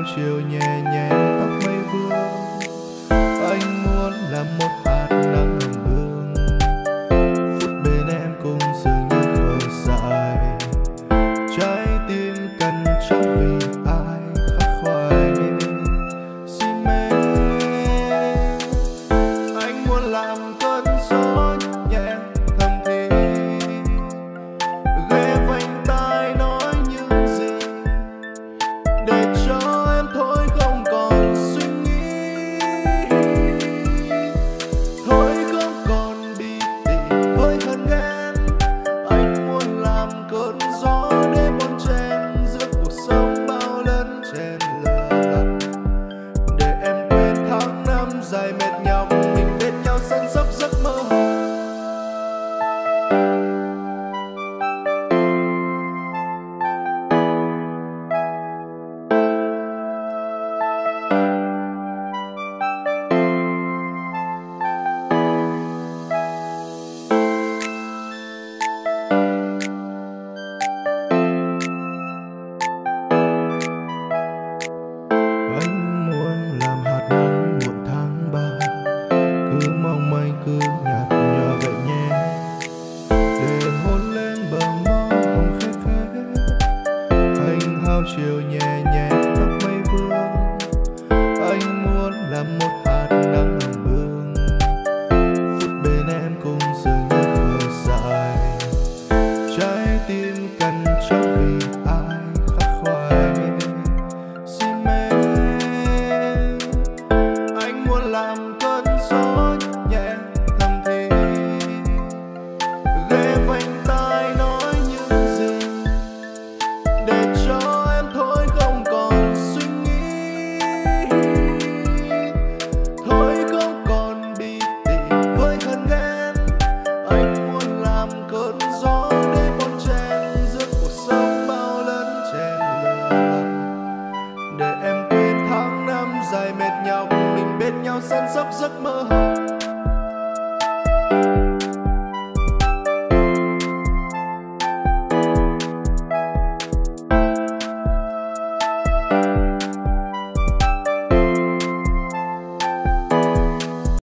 chiều nhẹ nhẹ tóc mây vương. Anh muốn làm một hạt nắng hồng hương, phút bên em cũng dường như khờ dại. Trái tim cần trao vì ai khắc khoải si mê. Anh muốn làm cơn gió nhẹ thầm thì ghé vành tai nói những gì để cho em thôi không còn suy nghĩ, thôi không còn bi tị với hờn ghen. Anh muốn làm cơn gió để bon chen giữa cuộc sống bao lần chen lửa, để em quên tháng năm dài mệt nhọc mình bên nhau săn sóc giấc mơ hồng. Anh muốn làm hạt nắng muộn tháng 3, cứ mong manh cứ nhạt nhòa vậy nhé, để hôn lên bờ môi hồng khẽ khẽ. Anh hao chiều nhẹ nhẹ tóc mây vương. Anh muốn làm một